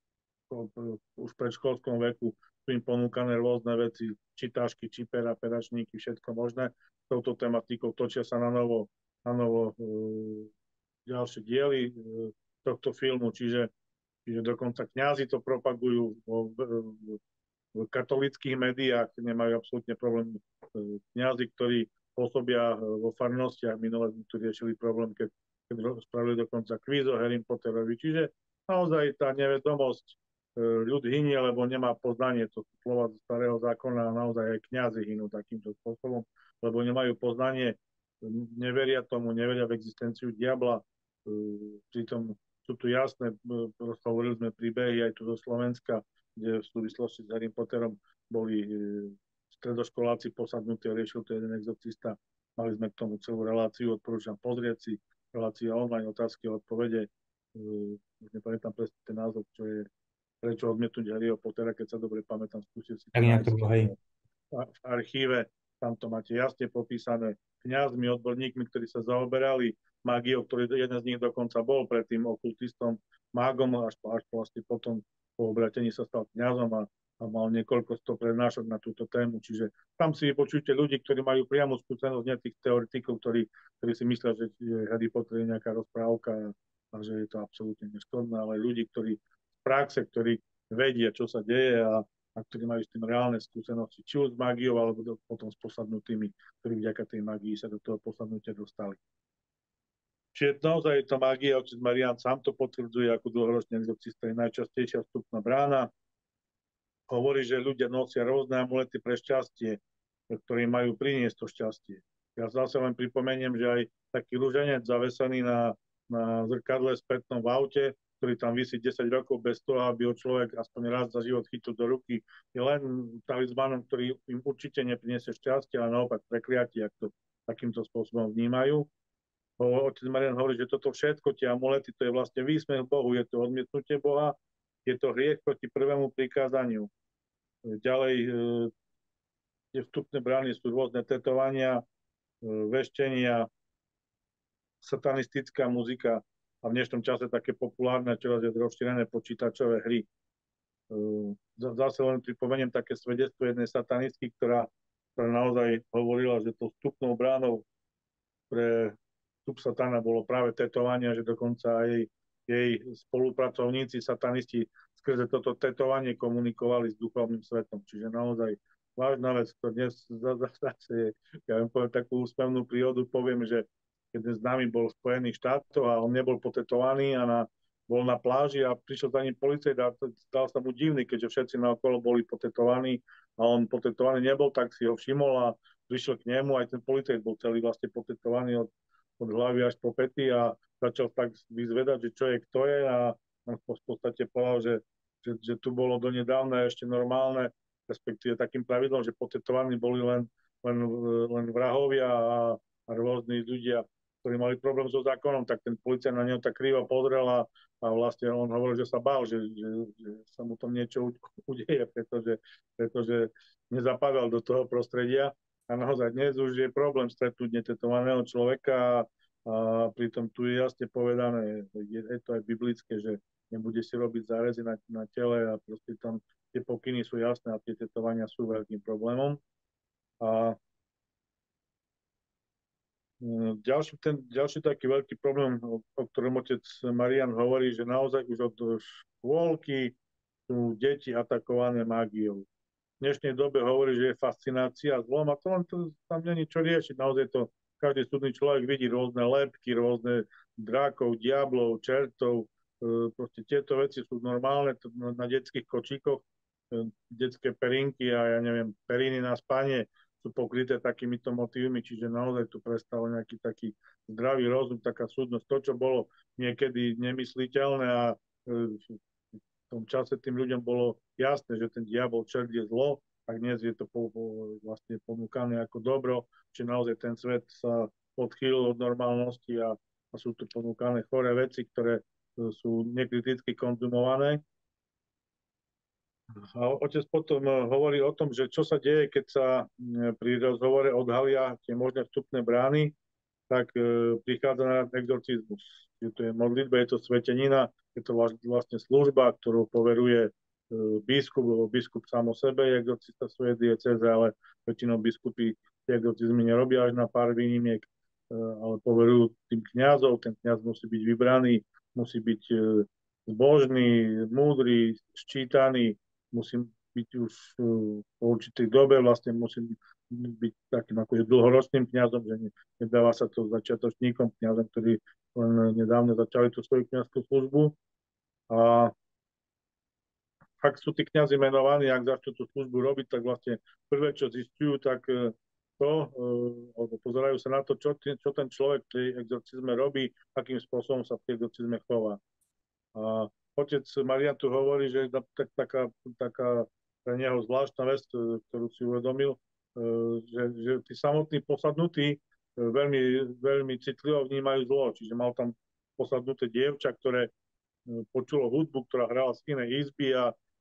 už v predškolskom veku sú im ponúkané rôzne veci, či tašky, či pera, peračníky, všetko možné. S touto tematikou točia sa na novo ďalšie diely tohto filmu, čiže dokonca kňazi to propagujú v katolíckych médiách, nemajú absolútne problém. Kňazi, ktorí pôsobia vo farnostiach, minule tu riešili problém, keď spravili dokonca kvíz o Harry Potterovi. Čiže naozaj tá nevedomosť, ľud hynie, lebo nemá poznanie, to sú slova zo starého zákona, a naozaj aj kňazi hynú takýmto spôsobom, lebo nemajú poznanie, neveria tomu, neveria v existenciu diabla. Pritom sú tu jasné, hovorili sme príbehy aj tu zo Slovenska, kde v súvislosti s Harry Potterom boli stredoškoláci posadnutí a riešil to jeden exorcista. Mali sme k tomu celú reláciu, odporúčam pozrieť si, relácia online, otázky a odpovede. Už nepamätám presne ten názov, čo je prečo odmietnúť Harryho Pottera, keď sa dobre pamätám, skúste si. Tak nejak to bolo, hej. v archíve, tam to máte jasne popísané kňazmi, odborníkmi, ktorí sa zaoberali mágiou, ktorý jeden z nich dokonca bol predtým okultistom, mágom, až vlastne potom po obratení sa stal kňazom a mal niekoľko sto prednášok na túto tému. Čiže tam si vypočujte ľudí, ktorí majú priamu skúsenosť, nie tých teoretikov, ktorí si myslia, že Harry Potter je nejaká rozprávka a že je to absolútne neškodné, ale ľudí, ktorí z praxe, ktorí vedia, čo sa deje a ktorí majú s tým reálne skúsenosti, či už s mágiou, alebo potom s posadnutými, ktorí vďaka tej mágii sa do toho posadnutia dostali. Čiže naozaj to mágia, otec Marián sám to potvrdzuje, ako dlhoročný exorcista je najčastejšia vstupná brána. Hovorí, že ľudia nosia rôzne amulety pre šťastie, ktoré majú priniesť to šťastie. Ja zase len pripomeniem, že aj taký ruženec zavesený na zrkadle spätnom v aute, ktorý tam visí 10 rokov bez toho, aby ho človek aspoň raz za život chytil do ruky, je len talizmanom, ktorý im určite nepriniesie šťastie, ale naopak prekliatie, ak to takýmto spôsobom vnímajú. Otec Marián hovorí, že toto všetko, tie amulety, to je vlastne výsmech Bohu, je to odmietnutie Boha, je to hriech proti prvému prikázaniu. Ďalej, tie vstupné brány sú rôzne tetovania, veštenia, satanistická muzika a v dnešnom čase také populárne, čoraz je rozšírené počítačové hry. Zase len pripomeniem také svedectvo jednej satanistky, ktorá naozaj hovorila, že to vstupnou bránou pre vstup satana bolo práve tetovanie, že dokonca aj jej spolupracovníci, satanisti, skrze toto tetovanie komunikovali s duchovným svetom. Čiže naozaj vážna vec, to dnes zase je, ja vám poviem takú úspevnú príhodu, poviem, že jeden z nami bol v Spojených štátoch a on nebol potetovaný a bol na pláži a prišiel za ním policajt a stal sa mu divný, keďže všetci naokolo boli potetovaní a on potetovaný nebol, tak si ho všimol a prišiel k nemu, aj ten policajt bol celý vlastne potetovaný od hlavy až po pety a začal tak vyzvedať, že čo je, kto je a on v podstate povedal, že tu bolo donedávna ešte normálne, respektíve takým pravidlom, že potetovaní boli len vrahovia a rôzni ľudia, ktorí mali problém so zákonom, tak ten policajt na neho tak krivo pozrel a vlastne on hovoril, že sa bál, že sa mu tam niečo udeje, pretože nezapadal do toho prostredia. A naozaj dnes už je problém stretnúť netetovaného človeka a pritom tu je jasne povedané, je to aj biblické, že nebude si robiť zárezy na tele a proste tam tie pokyny sú jasné a tie tetovania sú veľkým problémom. A ďalší taký veľký problém, o ktorom otec Marián hovorí, že naozaj už od škôlky sú deti atakované mágiou. V dnešnej dobe hovorí, že je fascinácia zlom a to tam není čo riešiť. Naozaj to každý súdny človek vidí rôzne lepky, rôzne drákov, diablov, čertov. Proste tieto veci sú normálne na detských kočíkoch, detské perinky a ja neviem, periny na spanie sú pokryté takýmito motívmi, čiže naozaj tu prestalo nejaký taký zdravý rozum, taká súdnosť. To, čo bolo niekedy nemysliteľné a v tom čase tým ľuďom bolo jasné, že ten diabol, čert je zlo, tak dnes je to vlastne ponúkané ako dobro, čiže naozaj ten svet sa odchýlil od normálnosti a sú tu ponúkané choré veci, ktoré sú nekriticky konzumované. A otec potom hovorí o tom, že čo sa deje, keď sa pri rozhovore odhalia tie možné vstupné brány, tak prichádza na exorcizmus. To je modlitba, je to svetenina, je to vlastne služba, ktorú poveruje biskup, lebo biskup sám o sebe je exorcista svojej diecéze, ale väčšinou biskupy tie exorcizmy nerobia až na pár výnimiek, ale poverujú tým kňazov, ten kňaz musí byť vybraný, musí byť zbožný, múdry, ščítaný, musí byť už po určitej dobe, vlastne musí byť takým akože dlhoročným kňazom, že nedáva sa to začiatočníkom, kňazom, ktorí len nedávno začali tú svoju kňazskú službu. A ak sú tí kňazi menovaní, ak začnú tú službu robiť, tak vlastne prvé, čo zistujú, tak alebo pozerajú sa na to, čo ten človek v tej exorcizme robí, akým spôsobom sa v tej exorcizme chová. A otec Marián tu hovorí, že taká pre neho zvláštna vec, ktorú si uvedomil, že tí samotní posadnutí veľmi citlivo vnímajú zlo. Čiže mal tam posadnuté dievča, ktoré počulo hudbu, ktorá hrala z inej izby a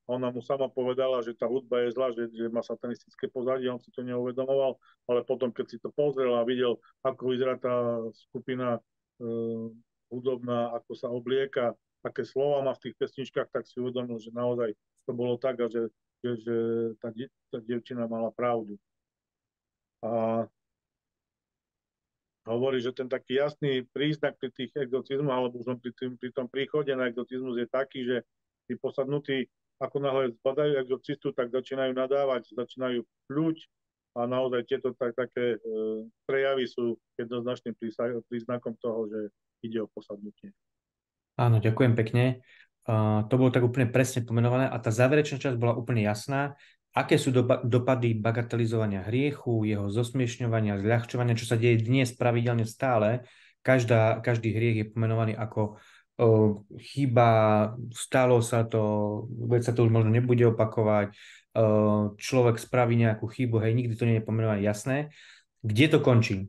Ona mu sama povedala, že tá hudba je zlá, že má satanistické pozadie, on si to neuvedomoval, ale potom, keď si to pozrel a videl, ako vyzerá tá skupina hudobná, ako sa oblieka, aké slova má v tých pesničkách, tak si uvedomil, že naozaj to bolo tak a že tá dievčina mala pravdu. A hovorí, že ten taký jasný príznak pri tých exorcizmoch, alebo už pri tom príchode na exorcizmus je taký, že tí posadnutí, ako náhle zbadajú exorcistu, tak začínajú nadávať, začínajú pľuť a naozaj tieto také prejavy sú jednoznačným príznakom toho, že ide o posadnutie. Áno, ďakujem pekne. To bolo tak úplne presne pomenované a tá záverečná časť bola úplne jasná. Aké sú dopady bagatelizovania hriechu, jeho zosmiešňovania, zľahčovania, čo sa deje dnes pravidelne stále. Každý hriech je pomenovaný ako chyba, stalo sa to, veď sa to už možno nebude opakovať, človek spraví nejakú chybu, hej, nikdy to nie je pomenované jasné. Kde to končí?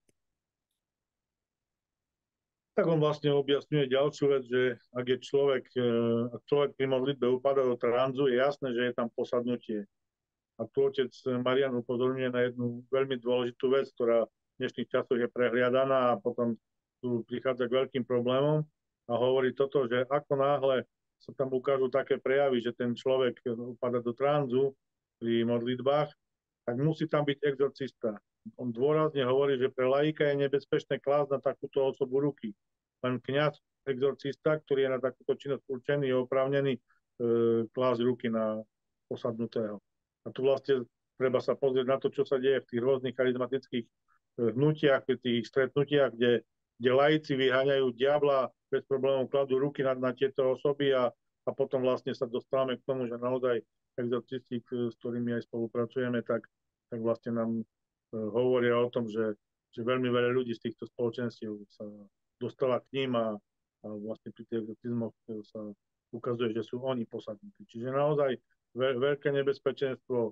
Tak on vlastne objasňuje ďalšiu vec, že ak človek pri modlitbe upadá do tranzu, je jasné, že je tam posadnutie. A tu otec Marian upozorňuje na jednu veľmi dôležitú vec, ktorá v dnešných časoch je prehliadaná a potom tu prichádza k veľkým problémom a hovorí toto, že ako náhle sa tam ukážu také prejavy, že ten človek upada do tranzu pri modlitbách, tak musí tam byť exorcista. On dôrazne hovorí, že pre laika je nebezpečné klásť na takúto osobu ruky. Len kňaz exorcista, ktorý je na takúto činnosť určený, je oprávnený klásť ruky na posadnutého. A tu vlastne treba sa pozrieť na to, čo sa deje v tých rôznych charizmatických hnutiach, v tých stretnutiach, kde laici vyháňajú diabla, bez problémov kladú ruky na tieto osoby a potom vlastne sa dostávame k tomu, že naozaj exorcisti, s ktorými aj spolupracujeme, tak vlastne nám hovoria o tom, že veľmi veľa ľudí z týchto spoločenstiev sa dostáva k ním a vlastne pri tých exorcizmoch sa ukazuje, že sú oni posadnutí. Čiže naozaj veľké nebezpečenstvo,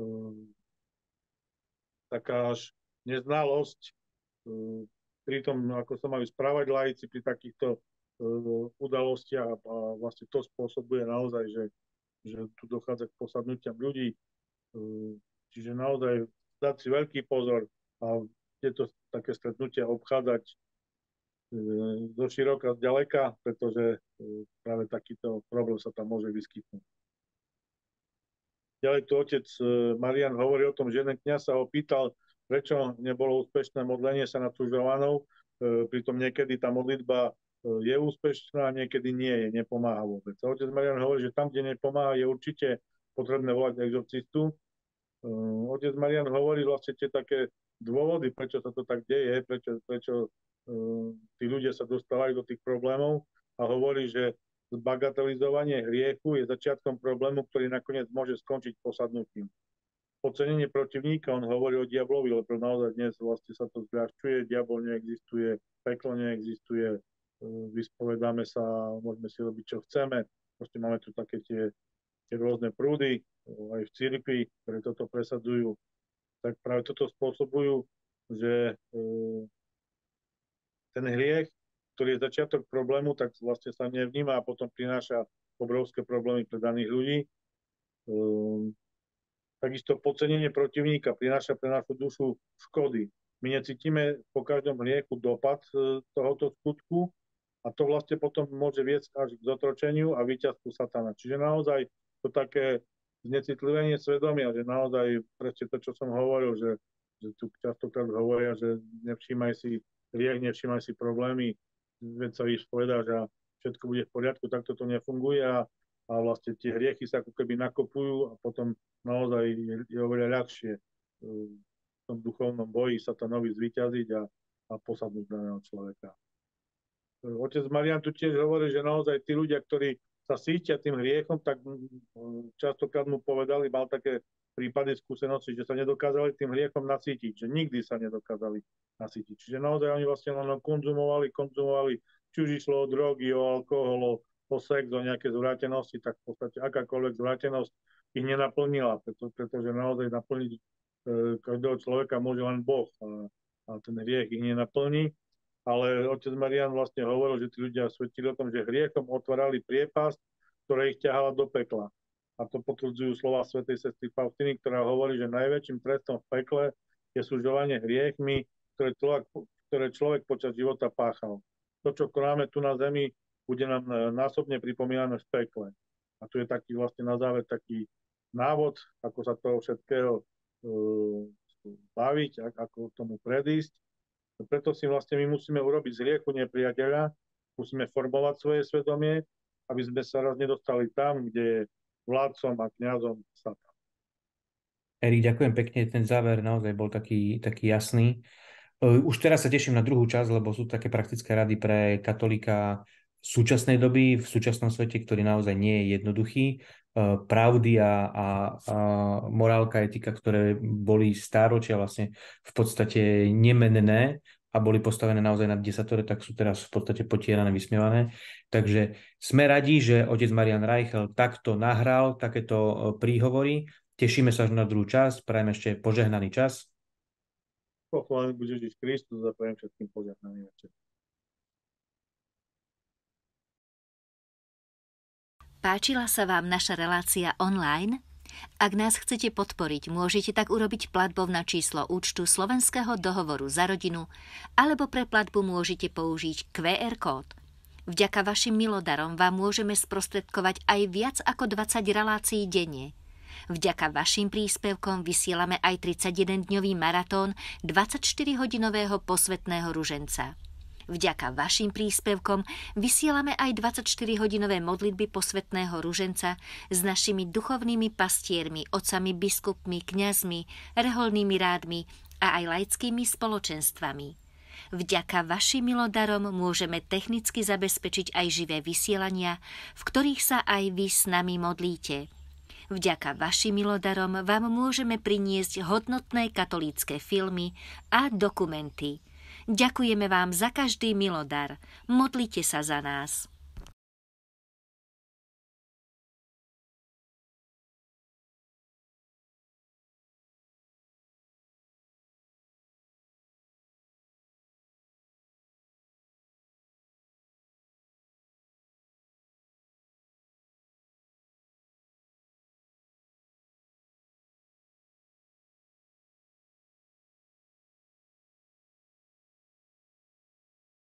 taká až neznalosť pri tom, ako sa majú správať laici pri takýchto udalostiach a vlastne to spôsobuje naozaj, že tu dochádza k posadnutiam ľudí. Čiže naozaj dať si veľký pozor a tieto také stretnutia obchádzať zo široka, z ďaleka, pretože práve takýto problém sa tam môže vyskytnúť. Ďalej tu otec Marian hovorí o tom, že jeden kňaz sa ho pýtal, prečo nebolo úspešné modlenie sa nad Sužovanou, pritom niekedy tá modlitba je úspešná, niekedy nie je, nepomáha vôbec. A otec Marian hovorí, že tam, kde nepomáha, je určite potrebné volať exorcistu. Otec Marian hovorí vlastne tie také dôvody, prečo sa to tak deje, prečo tí ľudia sa dostávajú do tých problémov a hovorí, že bagatelizovanie hriechu je začiatkom problému, ktorý nakoniec môže skončiť posadnutím. Podcenenie protivníka, on hovorí o diablovi, lebo naozaj dnes vlastne sa to zľahčuje, diabol neexistuje, peklo neexistuje, vyspovedáme sa, môžeme si robiť, čo chceme. Proste máme tu také tie rôzne prúdy, aj v cirkvi, ktoré toto presadzujú, tak práve toto spôsobujú, že ten hriech, ktorý je začiatok problému, tak vlastne sa nevníma a potom prináša obrovské problémy pre daných ľudí. Takisto podcenenie protivníka prináša pre našu dušu škody. My necítime po každom hriechu dopad tohoto skutku a to vlastne potom môže viesť až k zotročeniu a víťazstvu satana. Čiže naozaj to také znecitlivenie svedomia, že naozaj presne to, čo som hovoril, že tu častokrát hovoria, že nevšímaj si hriech, nevšímaj si problémy, veď sa vyspovedáš a všetko bude v poriadku, tak toto nefunguje a vlastne tie hriechy sa ako keby nakopujú a potom naozaj je oveľa ľahšie v tom duchovnom boji satanovi zvíťaziť a posadnúť daného človeka. Otec Marian tu tiež hovorí, že naozaj tí ľudia, ktorí sa sítia tým hriechom, tak častokrát mu povedali, mal také prípady skúsenosti, že sa nedokázali tým hriechom nasýtiť, že nikdy sa nedokázali nasýtiť. Čiže naozaj oni vlastne len konzumovali, či už išlo o drogy, o alkohol, o sex, o nejaké zvrátenosti, tak v podstate akákoľvek zvrátenosť ich nenaplnila, pretože naozaj naplniť každého človeka môže len Boh a ten hriech ich nenaplní. Ale otec Marian vlastne hovoril, že tí ľudia svedčili o tom, že hriechom otvárali priepasť, ktorá ich ťahala do pekla. a to potvrdzujú slova svätej sestry Faustiny, ktorá hovorí, že najväčším trestom v pekle je sužovanie hriechmi, ktoré človek počas života páchal. To, čo konáme tu na zemi, bude nám násobne pripomínané v pekle. A tu je taký vlastne na záver taký návod, ako sa toho všetkého baviť, ako tomu predísť. Preto si vlastne my musíme urobiť z hriechu nepriateľa, musíme formovať svoje svedomie, aby sme sa raz nedostali tam, kde je vládcom a kňazom Satan. Erik, ďakujem pekne, ten záver naozaj bol taký jasný. Už teraz sa teším na druhú časť, lebo sú také praktické rady pre katolíka súčasnej doby, v súčasnom svete, ktorý naozaj nie je jednoduchý. Pravdy a morálka, etika, ktoré boli stáročia vlastne v podstate nemenné a boli postavené naozaj na desatore, tak sú teraz v podstate potierané, vysmievané. Takže sme radi, že otec Marián Reichel takto nahral takéto príhovory. Tešíme sa na druhú časť, prajem ešte požehnaný čas. Pochválený buď Ježiš Kristus a prajem všetkým požehnaný večer. Páčila sa vám naša relácia online? Ak nás chcete podporiť, môžete tak urobiť platbou na číslo účtu Slovenského dohovoru za rodinu, alebo pre platbu môžete použiť QR kód. Vďaka vašim milodarom vám môžeme sprostredkovať aj viac ako 20 relácií denne. Vďaka vašim príspevkom vysielame aj 31-dňový maratón 24-hodinového posvätného ruženca. Vďaka vašim príspevkom vysielame aj 24-hodinové modlitby posvätného ruženca s našimi duchovnými pastiermi, otcami biskupmi, kňazmi, reholnými rádmi a aj laickými spoločenstvami. Vďaka vašim milodarom môžeme technicky zabezpečiť aj živé vysielania, v ktorých sa aj vy s nami modlíte. Vďaka vašim milodarom vám môžeme priniesť hodnotné katolícke filmy a dokumenty. Ďakujeme vám za každý milodar. Modlite sa za nás.